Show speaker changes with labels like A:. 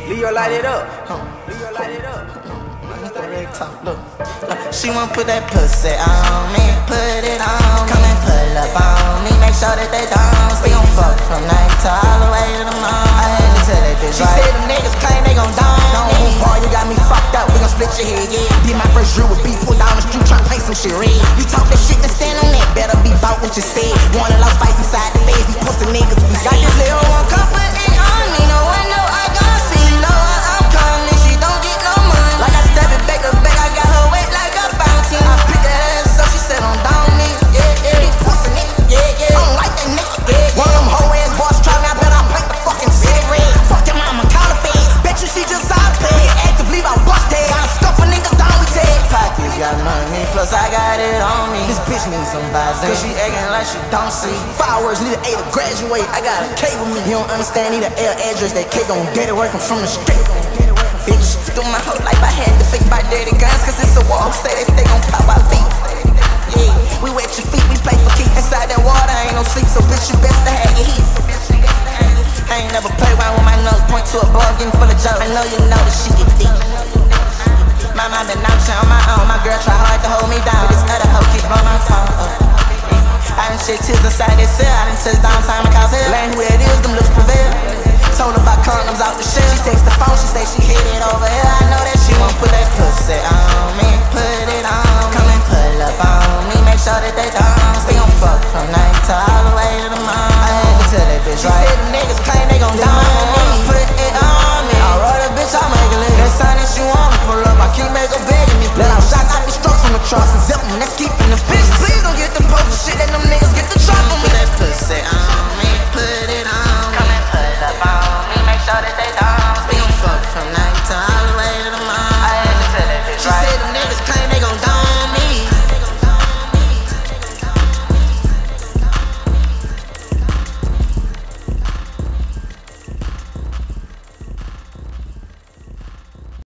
A: Leo light it up. Leo light it up.
B: Look, she wanna put that pussy on me, put it on me. Come and pull up on me, make sure that they don't. We gon' fuck from night to all the way to the morning. I had to tell that bitch right. She said them niggas claim they gon' dome me. Boy, you got me fucked up, we gon' split your head, yeah. Did my first drill with beef, pulled down the street, tryna paint some shit red. You talk that shit, then stand on that, better be bout what you said. Want a lot of spice inside the face, these pussy niggas. We got this little one, come put it on me, no one know I gon' see. You know I'm coming, she don't get no money. Like I step it back to back, I got her wet like a fountain. I picked that ass up, she said I'm down me, yeah. These pussy niggas, yeah. I don't like that nigga, yeah. One of them hoe ass boys try me, I bet I paint the fucking cigarette. Fuck your mama, call the feds, bet you she just out paid. Actively about bust head, gotta stuff a nigga down with head. Pockets got money, plus I got it on me. This bitch needs some vibes, cause she acting like she don't see. Fireworks need an A to graduate, I got a K with me. You don't understand, need an L address, that K gon' get it working from the street. Bitch, through my whole life I had to think about dirty guns, cause it's a war who say that they gon' pop our feet. Yeah, we wet your feet, we play for keep. Inside that water ain't no sleep, so bitch you best to have your heat. I ain't never play around with my nose, point to a ball, getting full of jokes. I know you know that shit get deep. My mind been out on my own, my girl try hard to hold me down, but this other hoe keep blowing my tongue up. I done shed tears inside that cell, I done touched down time and cause hell. Land who it is, them looks prevail. Told her about condoms out the shell. She takes the phone, she say she hit it over here. I know that she won't put that pussy on me, put it on. Come and pull up on me, make sure that they don't. We gon' fuck from night to all the way to the morning. I had to tell that bitch right. She said the niggas claim they gon' dome me, put it on me. I roll that bitch, I'll make a lick. That sign that she wanna pull up, I keep make her begging me. Let out shots out the strokes from the trucks and zip them, let's keep in the bitch.